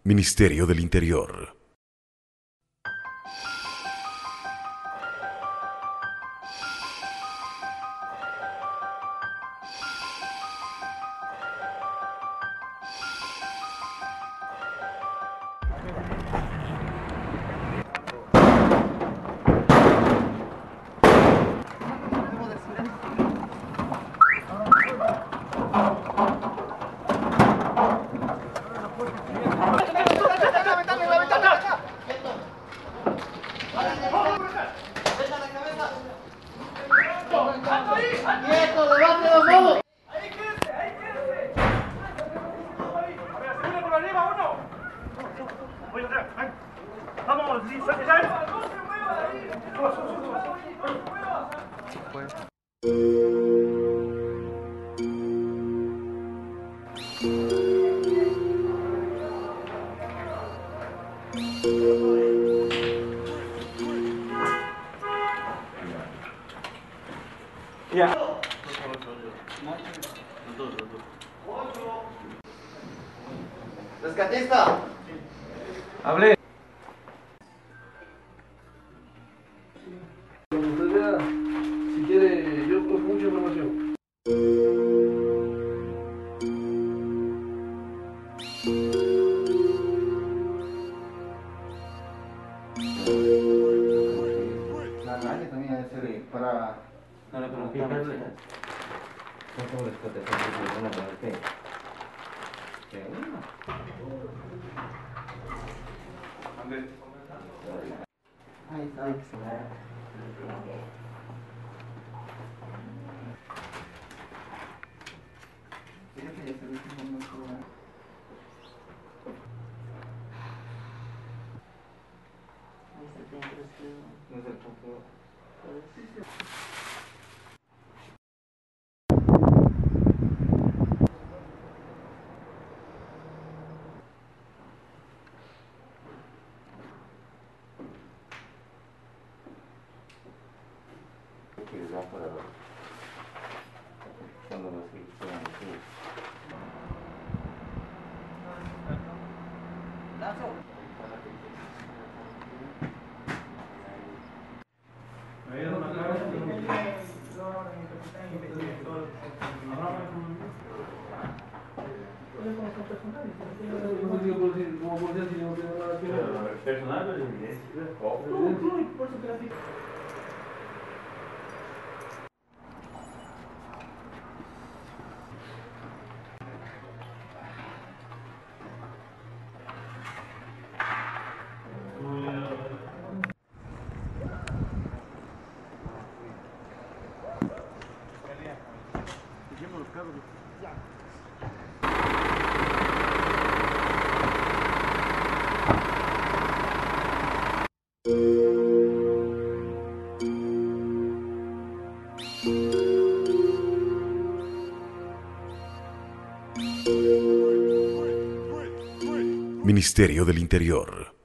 Ministerio del Interior. ¡Quieto, levante los manos! ¡Ahí quédese! ¡Ahí quédese! A ver, ¡viene por arriba uno! Oye, Andrea, ven. Vamos, sí, suelte ya. ¡No se mueva de ahí! ¡No se mueva! Ya. ¡Rescatista! Hablé. Cuando usted vea, si quiere, yo con mucha información. La calle también debe ser para... No le preguntamos. Son como las protecciones que se van a poner que uno. Ahí está. No es el punto. Que va para cuando los sean Como policía, si no tiene nada que ver. personal de evidencia. Ministerio del Interior.